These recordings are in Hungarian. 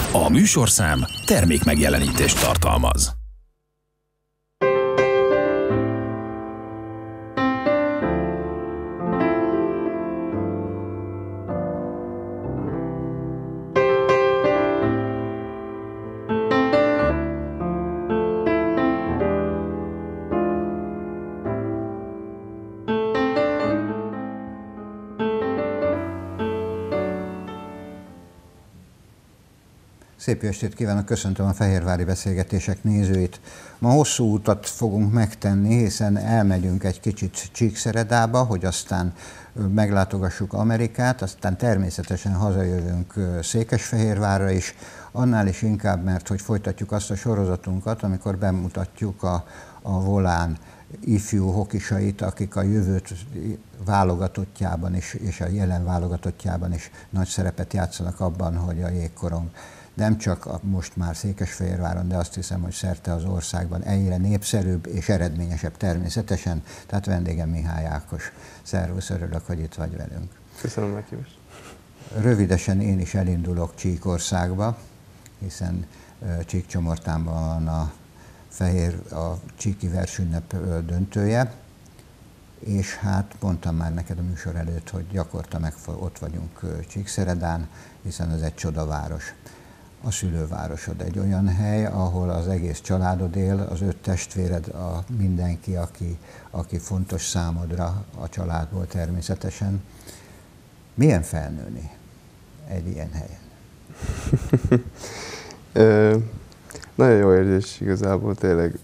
A műsorszám termékmegjelenítést tartalmaz. Szép jó estét kívánok, köszöntöm a Fehérvári Beszélgetések nézőit. Ma hosszú utat fogunk megtenni, hiszen elmegyünk egy kicsit Csíkszeredába, hogy aztán meglátogassuk Amerikát, aztán természetesen hazajövünk Székesfehérvárra is, annál is inkább, mert hogy folytatjuk azt a sorozatunkat, amikor bemutatjuk a Volán ifjú hokisait, akik a jövőt válogatottjában is, és a jelen válogatottjában is nagy szerepet játszanak abban, hogy a jégkorong nem csak most már Székesfehérváron, de azt hiszem, hogy szerte az országban egyre népszerűbb és eredményesebb természetesen. Tehát vendégem Mihály Ákos. Szervusz, örülök, hogy itt vagy velünk. Köszönöm meghívást. Rövidesen én is elindulok Csíkországba, hiszen Csíkcsomortánban van a Csíki versünnep döntője, és hát mondtam már neked a műsor előtt, hogy gyakorta ott vagyunk Csíkszeredán, hiszen ez egy csodaváros. A szülővárosod egy olyan hely, ahol az egész családod él, az 5 testvéred, mindenki, aki fontos számodra a családból természetesen. Milyen felnőni egy ilyen helyen? Nagyon jó érzés igazából, tényleg.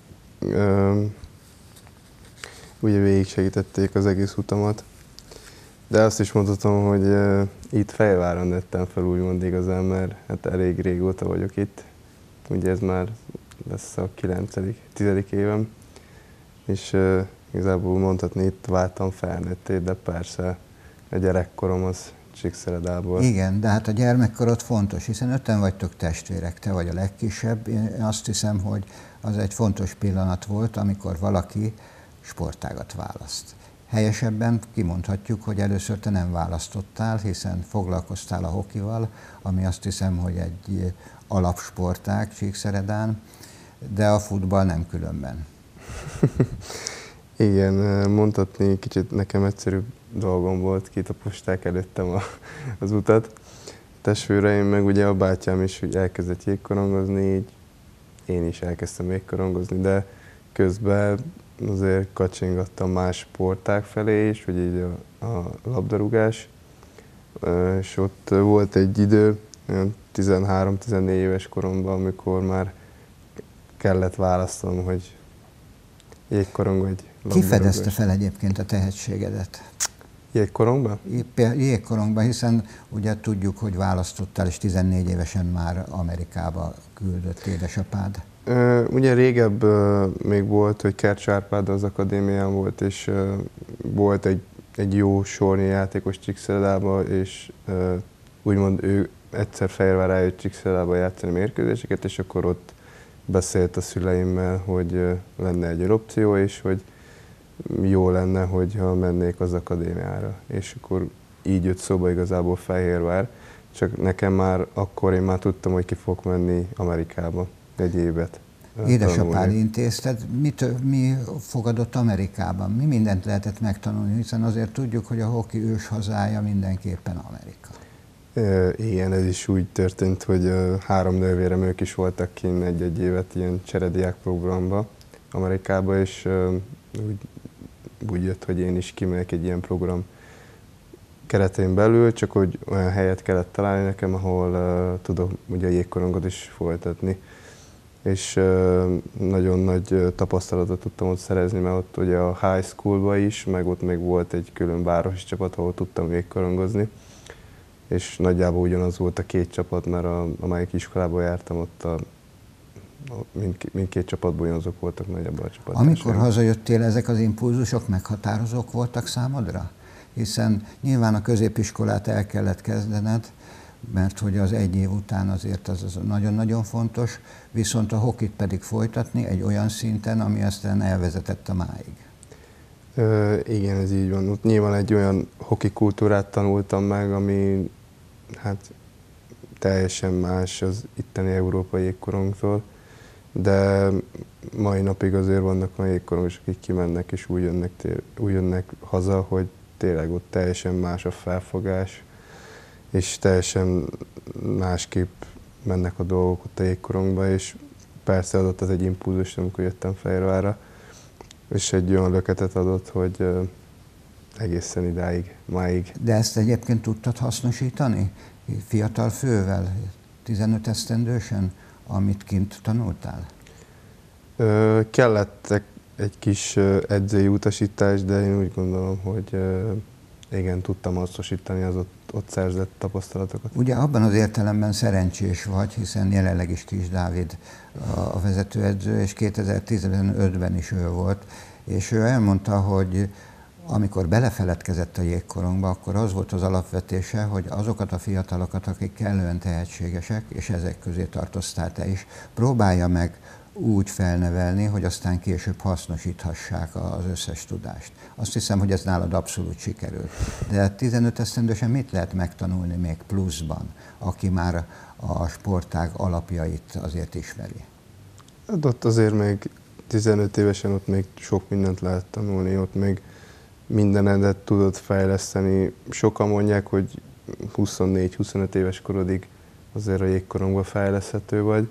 Ugye végig segítették az egész utamat, de azt is mondhatom, hogy itt Fehérváron nőttem fel úgymond igazán, mert hát elég régóta vagyok itt. Ugye ez már lesz a 9.-10. évem, és igazából mondhatni, itt váltam felnőtté, de persze a gyerekkorom az Csíkszeredából. Igen, de hát a gyermekkorod fontos, hiszen 5-en vagytok testvérek, te vagy a legkisebb. Én azt hiszem, hogy az egy fontos pillanat volt, amikor valaki sportágat választ. Helyesebben kimondhatjuk, hogy először te nem választottál, hiszen foglalkoztál a hokival, ami azt hiszem, hogy egy alapsportág Csíkszeredán, de a futball nem különben. Igen, mondhatni kicsit nekem egyszerűbb dolgom volt, kitaposták előttem az utat. Testvéreim, meg ugye a bátyám is hogy elkezdett jégkorongozni, így én is elkezdtem jégkorongozni, de közben azért kacsingattam más sportág felé is, hogy így a labdarúgás, és ott volt egy idő, 13-14 éves koromban, amikor már kellett választanom, hogy jégkorong vagy labdarúgás. Ki fedezte fel egyébként a tehetségedet? Jégkorongban? Jégkorongban, hiszen ugye tudjuk, hogy választottál, és 14 évesen már Amerikába küldött édesapád. Ugye régebb még volt, hogy Kercs Árpád az akadémián volt, és volt egy jó sornyi játékos Csíkszeredában, és úgymond ő egyszer Fehérvár eljött Csíkszeredába játszani mérkőzéseket, és akkor ott beszélt a szüleimmel, hogy lenne egy opció, és hogy jó lenne, hogyha mennék az akadémiára. És akkor így jött szóba igazából Fehérvár, csak nekem már akkor én már tudtam, hogy ki fogok menni Amerikába egy évet. Édesapád intézted, mi fogadott Amerikában? Mi mindent lehetett megtanulni, hiszen azért tudjuk, hogy a hoki őshazája mindenképpen Amerika. Igen, ez is úgy történt, hogy 3 nővérem, ők is voltak kint egy évet ilyen cserediák programba Amerikába, és úgy jött, hogy én is kimegyek egy ilyen program keretén belül, csak hogy olyan helyet kellett találni nekem, ahol tudok ugye a jégkorongot is folytatni. És nagyon nagy tapasztalatot tudtam ott szerezni, mert ott ugye a high schoolba is, meg ott még volt egy külön városi csapat, ahol tudtam jégkorongozni. És nagyjából ugyanaz volt a 2 csapat, mert amelyik iskolába jártam, ott mindkét csapatból ugyanazok voltak nagyjából a csapat. Amikor hazajöttél, ezek az impulzusok meghatározók voltak számodra? Hiszen nyilván a középiskolát el kellett kezdened, mert hogy az 1 év után azért az nagyon-nagyon fontos, viszont a hokit pedig folytatni egy olyan szinten, ami aztán elvezetett a máig. Igen, ez így van. Ott nyilván egy olyan hoki kultúrát tanultam meg, ami hát teljesen más az itteni európai jégkorongtól, de mai napig azért vannak olyan jégkorongosok, akik kimennek és úgy jönnek haza, hogy tényleg ott teljesen más a felfogás, és teljesen másképp mennek a dolgok ott a jégkorongba, és persze adott az egy impulzus, amikor jöttem Fehérvárra, és egy olyan löketet adott, hogy egészen idáig, máig. De ezt egyébként tudtad hasznosítani fiatal fővel, 15 esztendősen, amit kint tanultál? Kellett egy kis edzői utasítás, de én úgy gondolom, hogy igen, tudtam hasznosítani az ott szerzett tapasztalatokat. Ugye abban az értelemben szerencsés vagy, hiszen jelenleg is Kis Dávid a vezetőedző, és 2015-ben is ő volt, és ő elmondta, hogy amikor belefeledkezett a jégkorongba, akkor az volt az alapvetése, hogy azokat a fiatalokat, akik kellően tehetségesek, és ezek közé tartoztál te is, próbálja meg úgy felnevelni, hogy aztán később hasznosíthassák az összes tudást. Azt hiszem, hogy ez nálad abszolút sikerült. De 15 esztendősen mit lehet megtanulni még pluszban, aki már a sportág alapjait azért ismeri? Hát ott azért még 15 évesen ott még sok mindent lehet tanulni, ott még mindenedet tudod fejleszteni. Sokan mondják, hogy 24-25 éves korodig azért a jégkorongba fejleszthető vagy,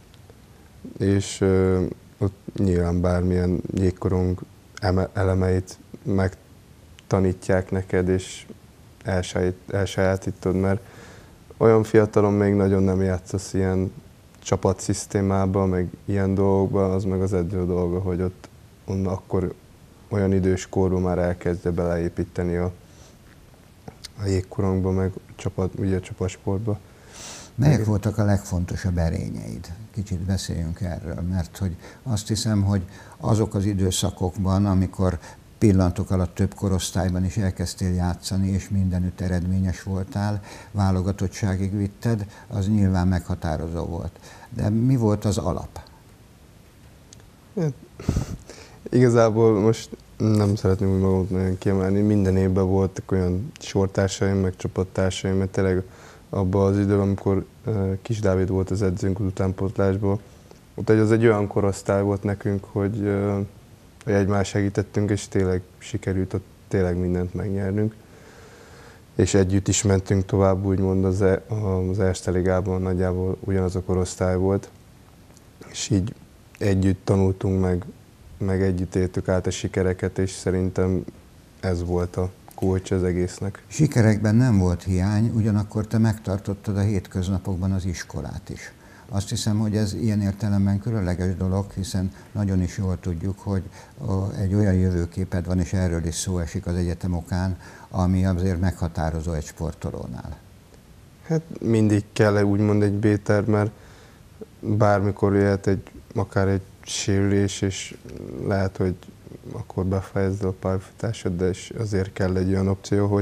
és ott nyilván bármilyen jégkorong elemeit megtanítják neked, és elsajátítod, mert olyan fiatalon még nagyon nem játszasz ilyen csapatszisztémában, meg ilyen dolgokban, az meg az edző dolga, hogy ott akkor olyan idős korban már elkezdje beleépíteni a jégkorongba, meg ugye a csapatsportba. Melyek voltak a legfontosabb erényeid? Kicsit beszéljünk erről, mert hogy azt hiszem, hogy azok az időszakokban, amikor pillantok alatt több korosztályban is elkezdtél játszani, és mindenütt eredményes voltál, válogatottságig vitted, az nyilván meghatározó volt. De mi volt az alap? Igazából most nem szeretném úgy magamat nagyon kiemelni. Minden évben voltak olyan sortársaim, meg csapattársaim, mert tényleg abban az időben, amikor Kis Dávid volt az edzőnk az utánpótlásból, ott az egy olyan korosztály volt nekünk, hogy egymást segítettünk, és tényleg sikerült ott tényleg mindent megnyernünk. És együtt is mentünk tovább, úgymond az Erste Ligában nagyjából ugyanaz a korosztály volt, és így együtt tanultunk meg együtt éltük át a sikereket, és szerintem ez volt a kulcs az egésznek. Sikerekben nem volt hiány, ugyanakkor te megtartottad a hétköznapokban az iskolát is. Azt hiszem, hogy ez ilyen értelemben különleges dolog, hiszen nagyon is jól tudjuk, hogy egy olyan jövőképed van, és erről is szó esik az egyetem okán, ami azért meghatározó egy sportolónál. Hát mindig kell úgymond egy B-terv, mert bármikor jöhet akár egy sérülés, és lehet, hogy akkor befejezed a pályafutásod, de azért kell egy olyan opció,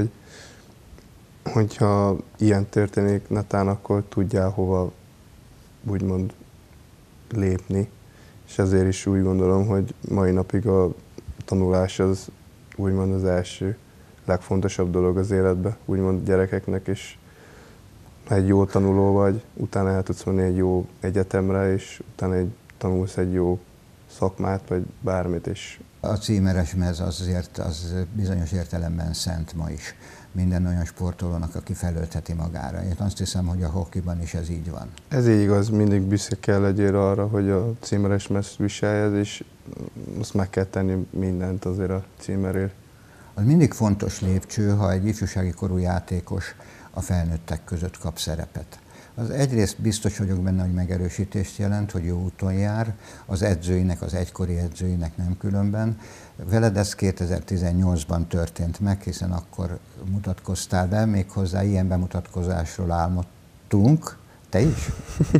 hogyha ilyen történik netán, akkor tudjál hova úgymond lépni. És ezért is úgy gondolom, hogy mai napig a tanulás az úgymond az első legfontosabb dolog az életben, úgymond gyerekeknek, és ha egy jó tanuló vagy, utána el tudsz menni egy jó egyetemre, és utána tanulsz egy jó szakmát, vagy bármit is. A címeres mez azért az bizonyos értelemben szent ma is minden olyan sportolónak, aki felöltheti magára. Én azt hiszem, hogy a hokiban is ez így van. Ez így igaz, mindig büszke kell legyél arra, hogy a címeres mezt viseljed, és azt meg kell tenni mindent azért a címerért. Az mindig fontos lépcső, ha egy ifjúsági korú játékos a felnőttek között kap szerepet. Az egyrészt biztos vagyok benne, hogy megerősítést jelent, hogy jó úton jár, az edzőinek, az egykori edzőinek nem különben. Veled ez 2018-ban történt meg, hiszen akkor mutatkoztál be, méghozzá ilyen bemutatkozásról álmodtunk, te is?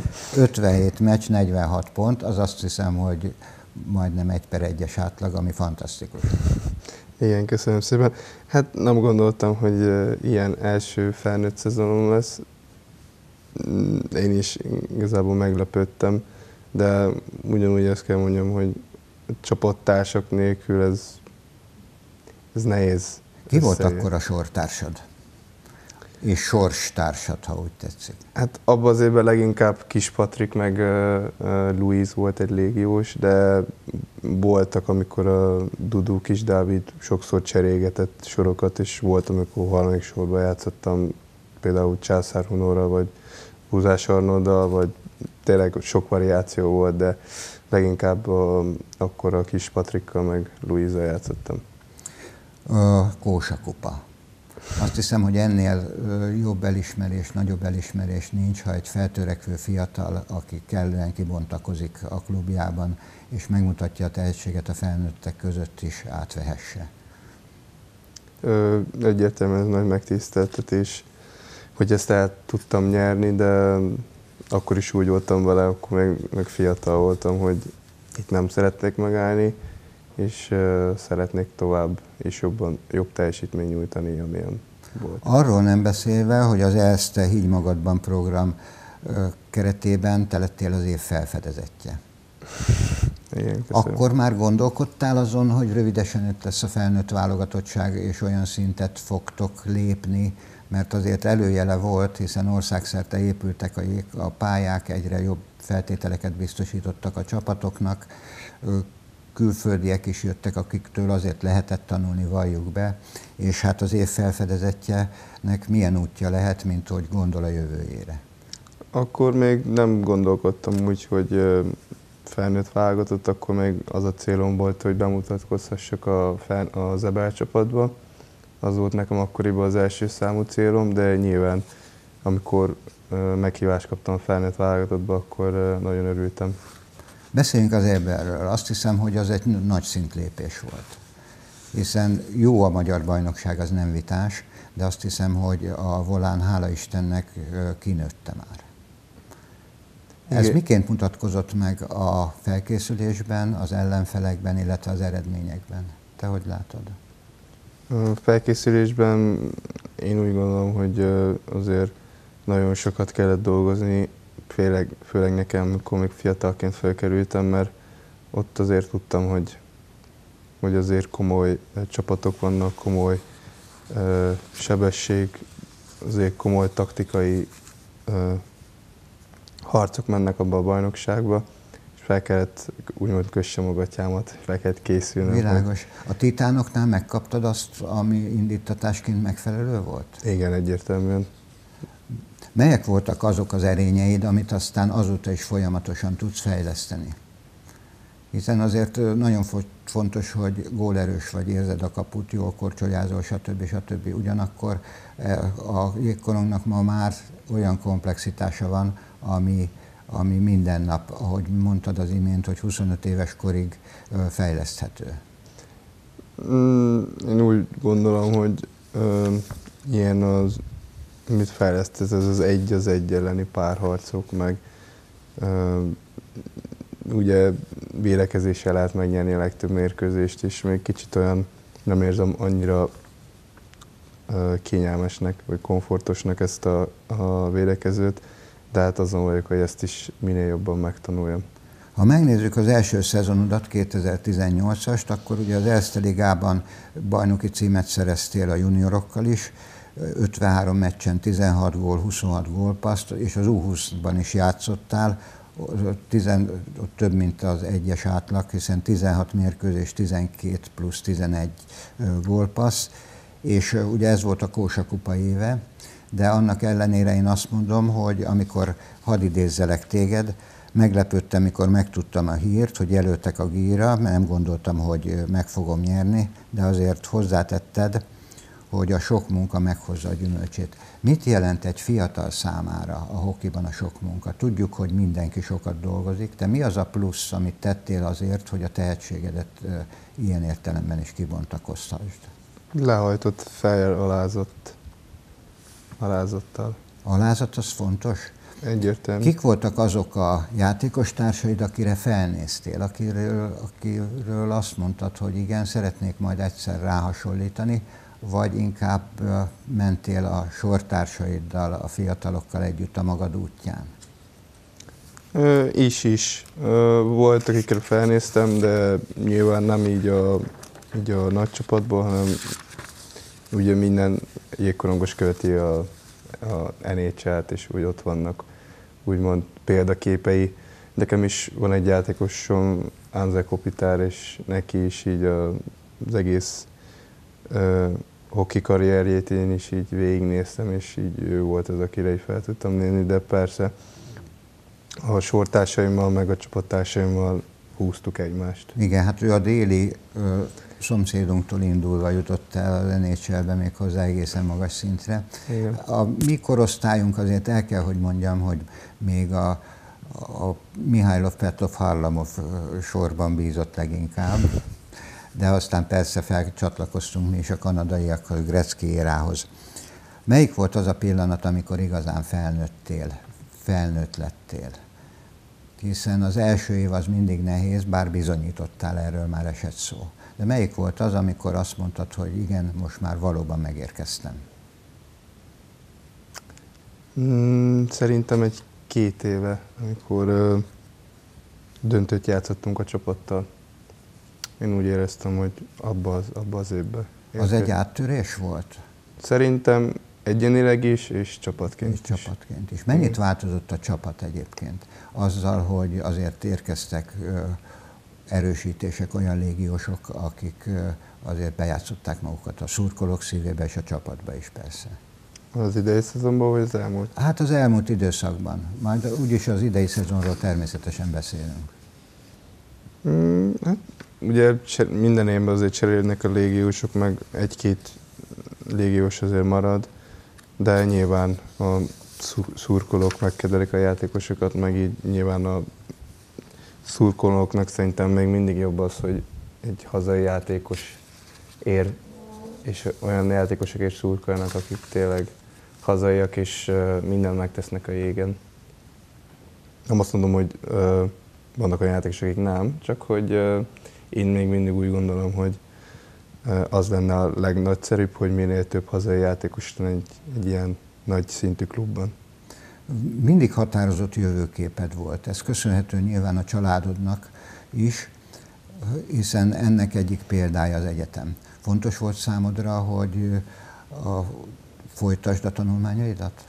57 meccs, 46 pont, az azt hiszem, hogy majdnem 1/1-es átlag, ami fantasztikus. Igen, köszönöm szépen. Hát nem gondoltam, hogy ilyen első felnőtt szezonom lesz. Én is igazából meglepődtem, de ugyanúgy azt kell mondjam, hogy csapattársak nélkül ez nehéz. Ki volt akkor a sortársad? És sorstársad, ha úgy tetszik. Hát abban az évben leginkább Kis Patrik meg Louise volt egy légiós, de voltak, amikor a Dudu, Kis Dávid sokszor cserégetett sorokat, és volt, amikor valamelyik sorban játszottam, például Császár Hunóra, vagy Húzás Arnolddal, vagy tényleg sok variáció volt, de leginkább akkor a Kis Patrikkal meg Louise-zal játszottam. Kósa kupa. Azt hiszem, hogy ennél jobb elismerés, nagyobb elismerés nincs, ha egy feltörekvő fiatal, aki kellően kibontakozik a klubjában, és megmutatja a tehetséget a felnőttek között is, átvehesse. Egyértelműen nagy megtiszteltetés, hogy ezt el tudtam nyerni, de akkor is úgy voltam vele, akkor meg fiatal voltam, hogy itt nem szeretnék megállni, és szeretnék tovább és jobb teljesítményt nyújtani, amilyen volt. Arról nem beszélve, hogy az ELSZTE Higgy Magadban program keretében te lettél az év felfedezetje. Igen, köszönöm. Akkor már gondolkodtál azon, hogy rövidesen itt lesz a felnőtt válogatottság, és olyan szintet fogtok lépni, mert azért előjele volt, hiszen országszerte épültek a pályák, egyre jobb feltételeket biztosítottak a csapatoknak, külföldiek is jöttek, akiktől azért lehetett tanulni, valljuk be, és hát az év felfedezettjenek milyen útja lehet, mint hogy gondol a jövőjére? Akkor még nem gondolkodtam úgy, hogy felnőtt válogatott, akkor még az a célom volt, hogy bemutatkozhassak az EBL csapatba. Az volt nekem akkoriban az első számú célom, de nyilván amikor meghívást kaptam a felnőtt válogatottba, akkor nagyon örültem. Beszéljünk az EBL-ről. Azt hiszem, hogy az egy nagy szintlépés volt. Hiszen jó a magyar bajnokság, az nem vitás, de azt hiszem, hogy a volán, hála Istennek, kinőtte már. Ez igen. Miként mutatkozott meg a felkészülésben, az ellenfelekben, illetve az eredményekben? Te hogy látod? A felkészülésben én úgy gondolom, hogy azért nagyon sokat kellett dolgozni, főleg nekem, amikor még fiatalként felkerültem, mert ott azért tudtam, hogy azért komoly csapatok vannak, komoly sebesség, azért komoly taktikai harcok mennek abba a bajnokságba, és fel kellett úgymond kössem a gatyámat, fel kellett készülni. Világos. A Titánoknál megkaptad azt, ami indítatásként megfelelő volt? Igen, egyértelműen. Melyek voltak azok az erényeid, amit aztán azóta is folyamatosan tudsz fejleszteni? Hiszen azért nagyon fontos, hogy gólerős vagy, érzed a kaput, jól korcsolyázol, stb. Ugyanakkor a jégkorongnak ma már olyan komplexitása van, ami minden nap, ahogy mondtad az imént, hogy 25 éves korig fejleszthető. Én úgy gondolom, hogy ilyen az, amit fejlesztesz, ez az egy elleni párharcok, meg ugye védekezéssel lehet megnyerni a legtöbb mérkőzést, és még kicsit olyan nem érzem annyira kényelmesnek, vagy komfortosnak ezt a védekezőt, de hát azon vagyok, hogy ezt is minél jobban megtanuljam. Ha megnézzük az első szezonodat, 2018-ast, akkor ugye az ELSZTE ligában bajnoki címet szereztél a juniorokkal is, 53 meccsen 16 gól, 26 gólpaszt, és az U20-ban is játszottál, több, mint az egyes átlag, hiszen 16 mérkőzés, 12 plusz 11 gólpassz, és ugye ez volt a Kósa kupa éve, de annak ellenére én azt mondom, hogy amikor hadd idézzelek téged, meglepődtem, mikor megtudtam a hírt, hogy jelöltek a GIA-ra, mert nem gondoltam, hogy meg fogom nyerni, de azért hozzátetted, hogy a sok munka meghozza a gyümölcsét. Mit jelent egy fiatal számára a hokiban a sok munka? Tudjuk, hogy mindenki sokat dolgozik, de mi az a plusz, amit tettél azért, hogy a tehetségedet ilyen értelemben is kibontakoztasd? Lehajtott fejjel, alázattal. Alázat az fontos? Egyértelmű. Kik voltak azok a játékos társaid, akire felnéztél, akiről azt mondtad, hogy igen, szeretnék majd egyszer ráhasonlítani, vagy inkább mentél a sortársaiddal, a fiatalokkal együtt a magad útján? Is. Volt, akikre felnéztem, de nyilván nem így a nagy csapatból, hanem ugye minden jégkorongos követi a a NHL-t, és úgy ott vannak úgymond példaképei. Nekem is van egy játékosom, Anze Kopitar, és neki is így az egész hoki karrierjét én is így végignéztem, és így ő volt az, akire így fel tudtam nézni, de persze a sortársaimmal, meg a csapattársaimmal húztuk egymást. Igen, hát ő a déli szomszédunktól indulva jutott el az NHL-be még hozzá egészen magas szintre. Igen. A mi korosztályunk azért el kell, hogy mondjam, hogy még a Mihailov, Petrov, Harlamov sorban bízott leginkább, de aztán persze felcsatlakoztunk mi is a kanadaiakkal, Gretzky érához. Melyik volt az a pillanat, amikor igazán felnőtt lettél? Hiszen az első év az mindig nehéz, bár bizonyítottál, erről már esett szó. De melyik volt az, amikor azt mondtad, hogy igen, most már valóban megérkeztem? Szerintem egy 2 éve, amikor döntőt játszottunk a csapattal. Én úgy éreztem, hogy abba az évben. Az egy áttörés volt? Szerintem egyenileg is, és csapatként is. Csapatként is. Mennyit változott a csapat egyébként? Azzal, hogy azért érkeztek erősítések, olyan légiósok, akik azért bejátszották magukat a szurkolók szívébe és a csapatba is persze. Az idei szezonban, vagy az elmúlt? Hát az elmúlt időszakban. Majd úgyis az idei szezonról természetesen beszélünk. Hát, ugye minden évben azért cserélnek a légiósok, meg 1-2 légiós azért marad, de nyilván a szurkolók megkedvelik a játékosokat, meg így nyilván a szurkolóknak szerintem még mindig jobb az, hogy egy hazai játékos ér, és olyan játékosok és szurkolnak, akik tényleg hazaiak, és mindent megtesznek a jégen. Nem azt mondom, hogy vannak olyan játékosok, akik nem, csak hogy én még mindig úgy gondolom, hogy az lenne a legnagyszerűbb, hogy minél több hazai játékos van egy ilyen nagy szintű klubban. Mindig határozott jövőképed volt. Ez köszönhető nyilván a családodnak is, hiszen ennek egyik példája az egyetem. Fontos volt számodra, hogy folytasd a tanulmányaidat?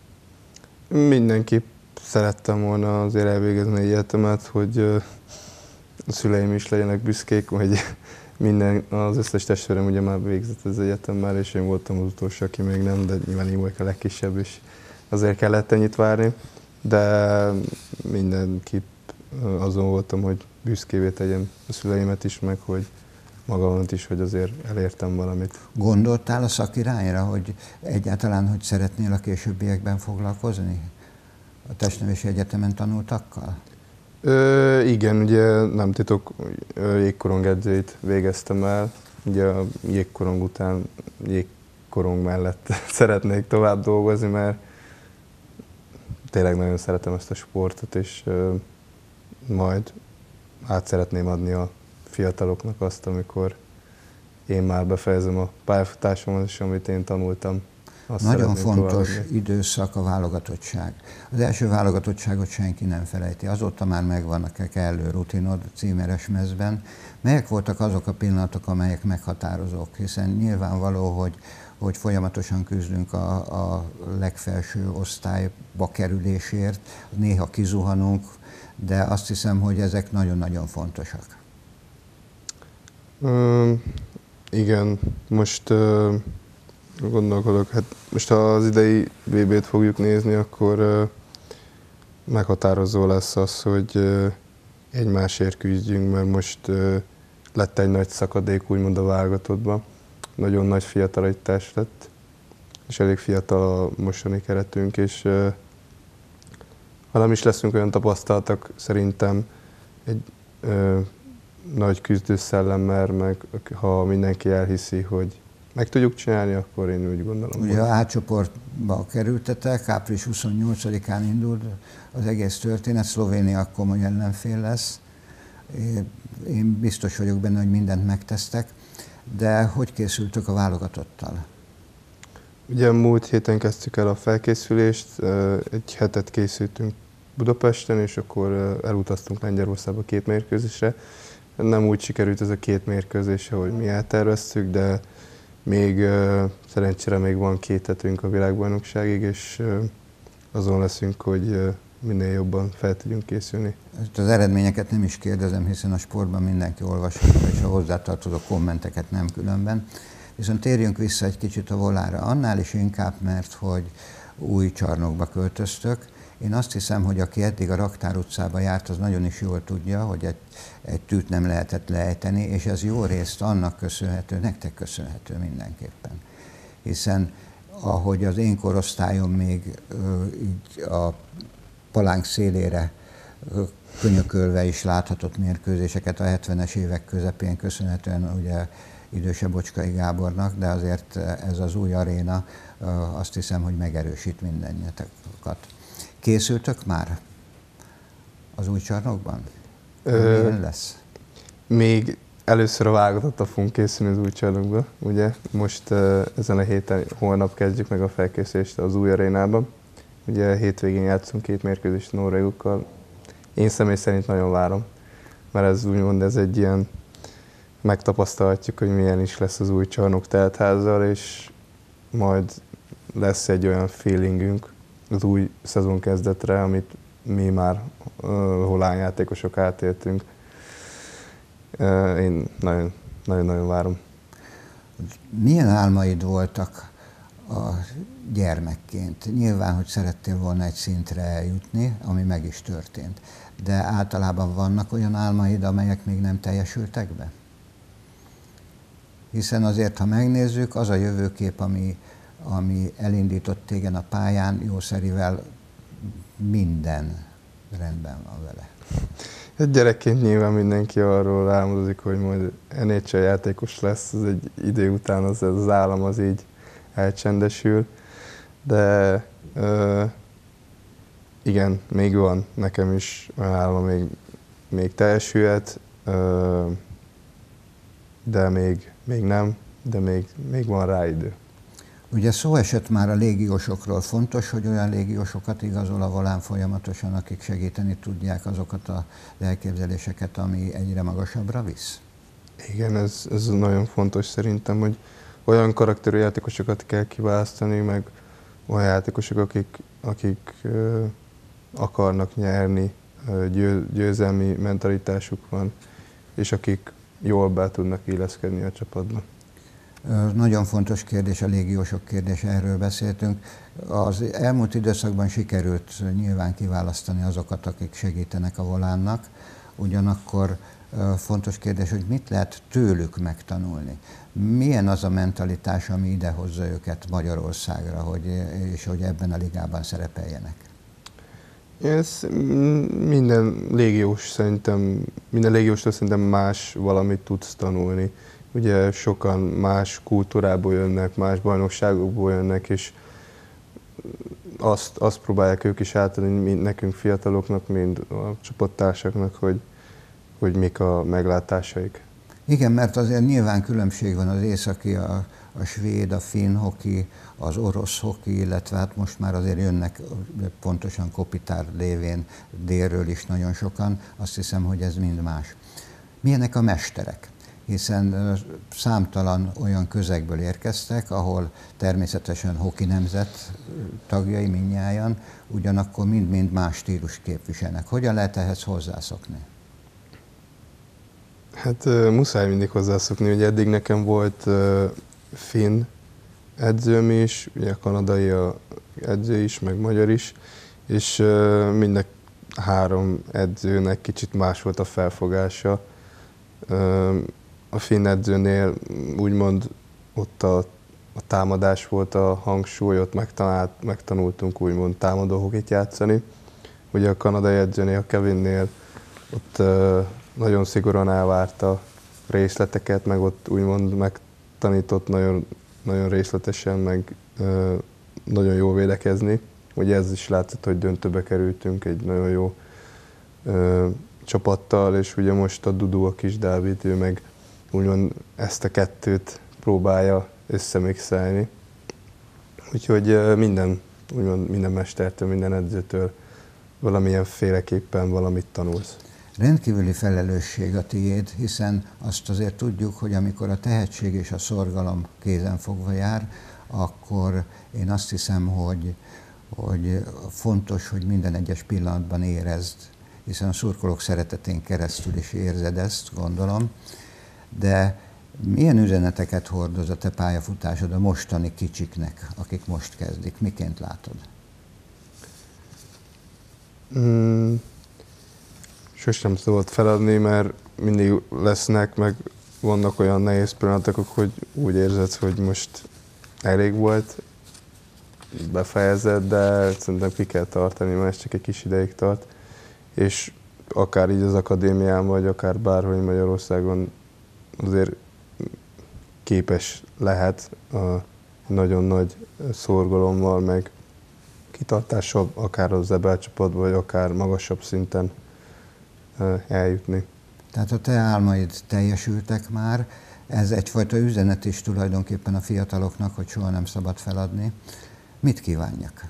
Mindenképp szerettem volna azért elvégezni egy egyetemet, hogy a szüleim is legyenek büszkék, hogy az összes testvérem ugye már végzett az egyetemmel, és én voltam az utolsó, aki még nem, de nyilván én vagyok a legkisebb, és azért kellett ennyit várni, de mindenképp azon voltam, hogy büszkévé tegyem a szüleimet is, meg hogy magamat is, hogy azért elértem valamit. Gondoltál a szakirányra, hogy egyáltalán, hogy szeretnél a későbbiekben foglalkozni a Testnevelési Egyetemen tanultakkal? Igen, ugye nem titok, jégkorong edzőit végeztem el. Ugye a jégkorong után jégkorong mellett szeretnék tovább dolgozni, mert tényleg nagyon szeretem ezt a sportot, és majd át szeretném adni a fiataloknak azt, amikor én már befejezem a pályafutásomat, és amit én tanultam. Nagyon fontos időszak a válogatottság. Az első válogatottságot senki nem felejti. Azóta már megvannak a kellő rutinod címeres mezben. Melyek voltak azok a pillanatok, amelyek meghatározók? Hiszen nyilvánvaló, hogy folyamatosan küzdünk a legfelső osztályba kerülésért, néha kizuhanunk, de azt hiszem, hogy ezek nagyon-nagyon fontosak. Igen, most gondolkodok, hát most ha az idei VB-t fogjuk nézni, akkor meghatározó lesz az, hogy egymásért küzdjünk, mert most lett egy nagy szakadék úgymond a válogatottban. Nagyon nagy fiatalítás lett, és elég fiatal a mostani keretünk, és ha nem is leszünk olyan tapasztaltak, szerintem egy nagy küzdőszellemmel, meg ha mindenki elhiszi, hogy meg tudjuk csinálni, akkor én úgy gondolom. Ugye a A csoportba kerültetek, április 28-án indult az egész történet, Szlovénia komoly ellenfél lesz. Én biztos vagyok benne, hogy mindent megtesztek, de hogy készültök a válogatottal? Ugye múlt héten kezdtük el a felkészülést, egy hetet készültünk Budapesten, és akkor elutaztunk Lengyelországba 2 mérkőzésre. Nem úgy sikerült ez a 2 mérkőzés, ahogy mi elterveztük, de még Szerencsére még van 2 hetünk a világbajnokságig, és azon leszünk, hogy minél jobban fel tudjunk készülni. Az eredményeket nem is kérdezem, hiszen a sportban mindenki olvashatja, és a hozzátartozó kommenteket nem különben. Viszont térjünk vissza egy kicsit a volára, annál is inkább, mert hogy új csarnokba költöztök. Én azt hiszem, hogy aki eddig a Raktár utcába járt, az nagyon is jól tudja, hogy egy tűt nem lehetett lejteni, és ez jó részt annak köszönhető, nektek köszönhető mindenképpen. Hiszen ahogy az én korosztályom még így a palánk szélére könyökölve is láthatott mérkőzéseket a 70-es évek közepén, köszönhetően ugye idősebb Bocskai Gábornak, de azért ez az új aréna azt hiszem, hogy megerősít mindennyiatokat. Készültök már az új csarnokban? Milyen lesz? Még először a válogatottal fogunk készülni az új csarnokba, ugye? Most ezen a héten, holnap kezdjük meg a felkészülést az új arénában. Ugye hétvégén játszunk 2 mérkőzést norvégokkal. Én személy szerint nagyon várom, mert ez úgymond ez egy ilyen, megtapasztalhatjuk, hogy milyen is lesz az új csarnok teltházzal, és majd lesz egy olyan feelingünk az új szezon kezdetre, amit mi már holland játékosok átéltünk. Én nagyon várom. Milyen álmaid voltak a gyermekként? Nyilván, hogy szerettél volna egy szintre eljutni, ami meg is történt. De általában vannak olyan álmaid, amelyek még nem teljesültek be? Hiszen azért, ha megnézzük, az a jövőkép, ami elindított téged a pályán, jószerivel minden rendben van vele. Egy gyerekként nyilván mindenki arról álmodozik, hogy majd NHL játékos lesz, az egy idő után az állam az így elcsendesül, de igen, még van nekem is olyan álma, még teljesülhet, de még nem, de még van rá idő. Ugye szó esett már a légiósokról. Fontos, hogy olyan légiósokat igazol a volán folyamatosan, akik segíteni tudják azokat az elképzeléseket, ami egyre magasabbra visz? Igen, ez nagyon fontos szerintem, hogy olyan karakterű játékosokat kell kiválasztani, meg olyan játékosok, akik akarnak nyerni, győzelmi mentalitásuk van, és akik jól be tudnak illeszkedni a csapatba. Nagyon fontos kérdés a légiósok kérdése, erről beszéltünk. Az elmúlt időszakban sikerült nyilván kiválasztani azokat, akik segítenek a volánnak, ugyanakkor fontos kérdés, hogy mit lehet tőlük megtanulni. Milyen az a mentalitás, ami idehozza őket Magyarországra, és hogy ebben a ligában szerepeljenek? Ez minden légióstól szerintem más valamit tudsz tanulni. Ugye sokan más kultúrából jönnek, más bajnokságokból jönnek, és azt próbálják ők is átadni, mind nekünk fiataloknak, mind a csapattársaknak, hogy mik a meglátásaik. Igen, mert azért nyilván különbség van az északi, a svéd, a finn hoki, az orosz hoki, illetve hát most már azért jönnek pontosan Kopitár lévén délről is nagyon sokan. Azt hiszem, hogy ez mind más. Milyenek a mesterek? Hiszen számtalan olyan közegből érkeztek, ahol természetesen hoki nemzet tagjai mindnyájan, ugyanakkor mind-mind más stílust képviselnek. Hogyan lehet ehhez hozzászokni? Hát muszáj mindig hozzászokni, hogy eddig nekem volt finn edzőm is, ugye kanadai edző is, meg magyar is, és mind a 3 edzőnek kicsit más volt a felfogása. A finn edzőnél úgymond ott a támadás volt a hangsúly, ott megtanultunk úgymond támadó hokit játszani. Ugye a kanadai edzőnél, a Kevinnél ott nagyon szigorúan elvárta részleteket, meg ott úgymond megtanított nagyon, nagyon részletesen, meg nagyon jól védekezni. Ugye ez is látszott, hogy döntőbe kerültünk egy nagyon jó csapattal, és ugye most a Dudu, a Kis Dávid, ő meg úgymond ezt a kettőt próbálja összemixelni. Úgyhogy minden mestertől, minden edzőtől valamilyen féleképpen valamit tanulsz. Rendkívüli felelősség a tiéd, hiszen azt azért tudjuk, hogy amikor a tehetség és a szorgalom kézenfogva jár, akkor én azt hiszem, hogy fontos, hogy minden egyes pillanatban érezd, hiszen a szurkolók szeretetén keresztül is érzed ezt, gondolom, de milyen üzeneteket hordoz a te pályafutásod a mostani kicsiknek, akik most kezdik? Miként látod? Sosem szabad feladni, mert mindig lesznek, meg vannak olyan nehéz pillanatok, hogy úgy érzed, hogy most elég volt, befejezed, de szerintem ki kell tartani, mert ez csak egy kis ideig tart. És akár így az akadémián, vagy akár bárhol Magyarországon azért képes lehet nagyon nagy szorgalommal, meg kitartással, akár az Zebel csapatban, vagy akár magasabb szinten eljutni. Tehát a te álmaid teljesültek már, ez egyfajta üzenet is tulajdonképpen a fiataloknak, hogy soha nem szabad feladni. Mit kívánjak?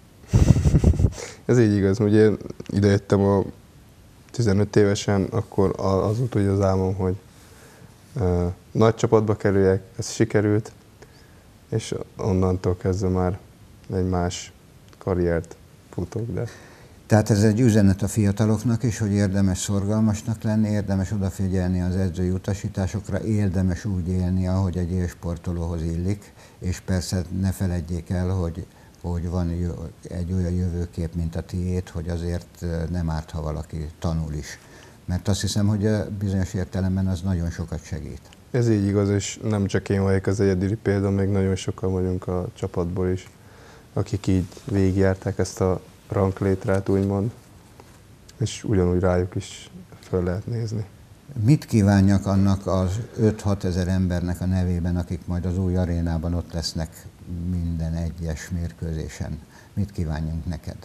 Ez így igaz, ugye idejöttem a 15 évesen, akkor az volt ugye az álmom, hogy nagy csapatba kerüljek, ez sikerült, és onnantól kezdve már egy más karriert futok, de... Tehát ez egy üzenet a fiataloknak is, hogy érdemes szorgalmasnak lenni, érdemes odafigyelni az edzői utasításokra, érdemes úgy élni, ahogy egy élsportolóhoz illik, és persze ne feledjék el, hogy van egy olyan jövőkép, mint a tiéd, hogy azért nem árt, ha valaki tanul is. Mert azt hiszem, hogy bizonyos értelemben az nagyon sokat segít. Ez így igaz, és nem csak én vagyok az egyedüli példa, még nagyon sokan vagyunk a csapatból is, akik így végigjárták ezt a ranklétrát, úgymond, és ugyanúgy rájuk is föl lehet nézni. Mit kívánjak annak az 5-6 ezer embernek a nevében, akik majd az új arénában ott lesznek minden egyes mérkőzésen? Mit kívánjunk neked?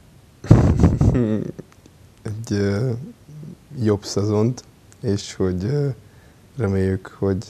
Egy jobb szezont, és hogy reméljük, hogy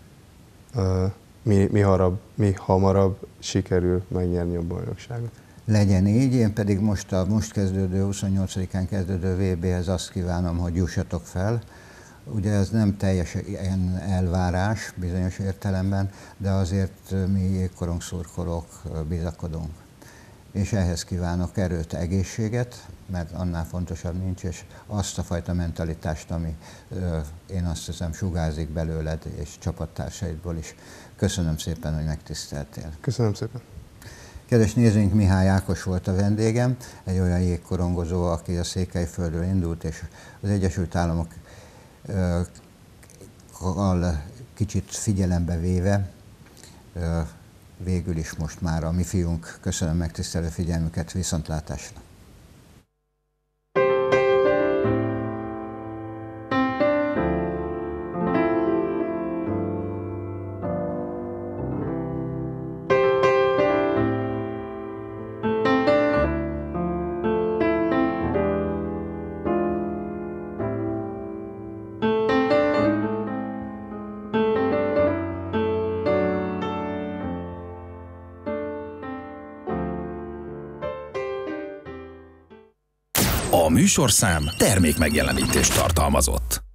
mi hamarabb sikerül megnyerni a bajnokságot. Legyen így, én pedig most a kezdődő, 28-án kezdődő VB-hez azt kívánom, hogy jussatok fel. Ugye ez nem teljesen elvárás bizonyos értelemben, de azért mi jégkorong szurkolók bizakodunk. És ehhez kívánok erőt, egészséget, mert annál fontosabb nincs, és azt a fajta mentalitást, ami én azt hiszem sugárzik belőled és csapattársaidból is. Köszönöm szépen, hogy megtiszteltél. Köszönöm szépen. Kedves nézőink, Mihály Ákos volt a vendégem, egy olyan jégkorongozó, aki a Székelyföldről indult, és az Egyesült Államokkal kicsit figyelembe véve, végül is most már a mi fiunk. Köszönöm megtisztelő figyelmüket, viszontlátásra! A műsorszám termékmegjelenítést tartalmazott.